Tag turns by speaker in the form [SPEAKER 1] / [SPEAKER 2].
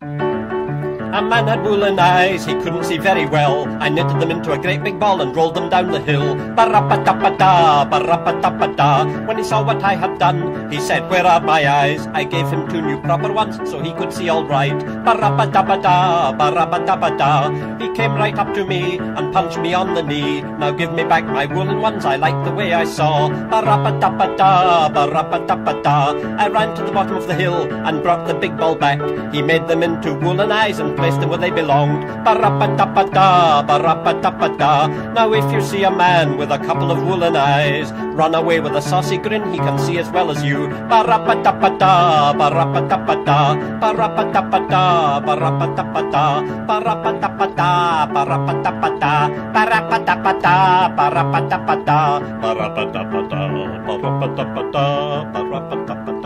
[SPEAKER 1] A man had woolen eyes, he couldn't see very well. I knitted them into a great big ball and rolled them down the hill. Ba-ra-ba-da-ba-da, ba-ra-ba-da-ba-da. When he saw what I had done, he said, "Where are my eyes?" I gave him 2 new proper ones, so he could see all right. Ba-ra-ba-da-ba-da, ba-ra-ba-da-ba-da. He came right up to me and punched me on the knee. "Now give me back my woolen ones, I like the way I saw." Ba-ra-ba-da-ba-da, ba-ra-ba-da-ba-da. I ran to the bottom of the hill and brought the big ball back. He made them into woolen eyes and placed them where they belonged. Ba-ra-ba-da-ba-da, ba-ra-ba-da-ba-da. Now if you see a man with a couple of woolen eyes, run away with a saucy grin, he can see as well as you. Ba-ra-ba-da-ba-da, ba-ra-ba-da-ba-da. Ba-ra-ba-da-ba-da, ba-ra-ba-da-ba-da. Ba-ra-ba-da-ba-da, ba-ra-ba-da-ba-da. Ba-ra-ba-da-ba-da, ba-ra-ba-da-ba-da. Ba-ra-ba-da-ba-da, ba-ra-ba-da-ba-da. Ba-ra-ba-da-ba-da.